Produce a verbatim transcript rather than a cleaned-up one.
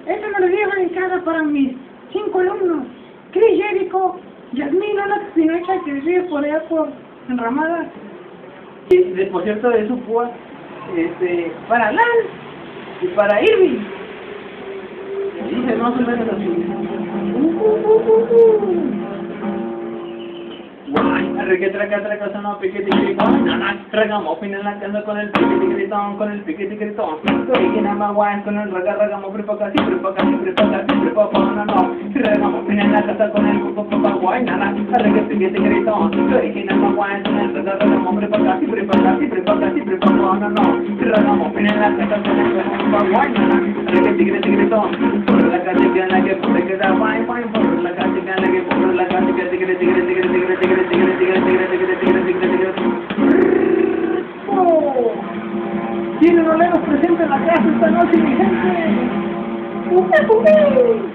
Esto me lo dejo en casa para mis cinco alumnos. Chris Jericho, Yasmín, una Pinocha que vive por allá por Enramada. Y de, por cierto, de su púa, este, para Lan y para Irving. Y dice más o menos así. Uh, uh, uh, uh. Guay, arre que traca, traca, sonó piquete y gritón. Ragamuffin en la casa con el piquete y gritón, con el piquete y gritón. Soy nada más guay con el raga, ragamuffin, prepaca, siempre, prepaca, siempre, prepaca, siempre, prepaca, no, no. Ragamuffin en la casa con el papá, guay, nada, arre que piquete y gritón. Soy nada más guay con el raga, ragamuffin, prepaca, siempre, prepaca, siempre, prepaca, siempre, prepaca, no, no. Ragamuffin en la casa con el papá, guay, nada, arre que piquete y gritón. Por la calle que la que puede quedar guay, guay, por la calle que la que por la calle que tigre, tigre, tigre, tigre, tigre, tigre, tigre, tigre, tigre, tigre, tigre, tigre. ¡Oh! Tiene un olero presente en la casa esta noche, mi gente. ¡Upe, upe!